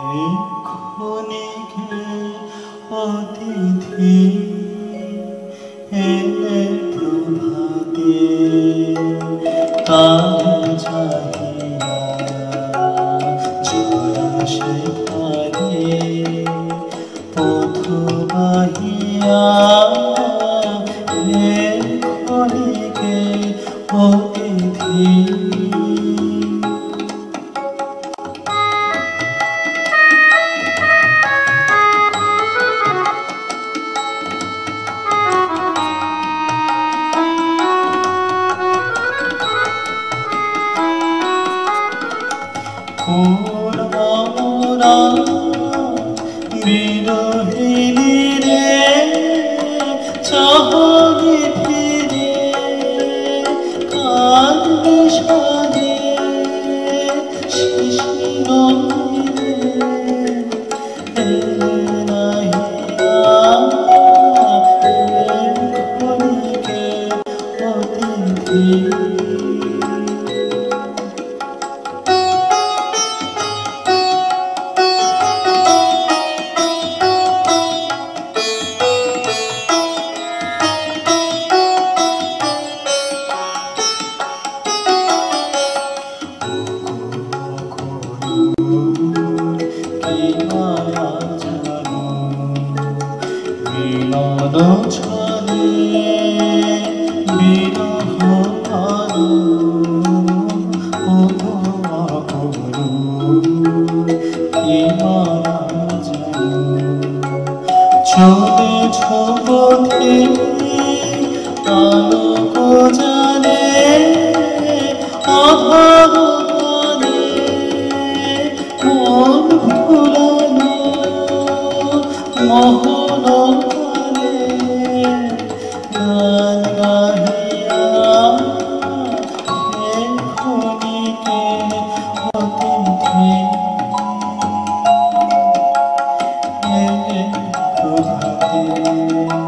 ক্ষণিকে অতিথি এলে প্রভাতে কাল চাহিয়া জলাশে ধারে পথ বাহিয়া ক্ষণিকে অতিথি বিরোহিনী রে চাহনি ফিরে কাঁদবে সাজে শিশির ক্ষণিকে অতিথি মিলন ছলে বিরহ আলো উপমা করু কি মায়া জানো চলেছ পথে আলোক জানে অভাব কানে মন ভুলানো মোহন কানে গান গাহিয়া হে ক্ষণিকে অতিথি এলে প্রভাতে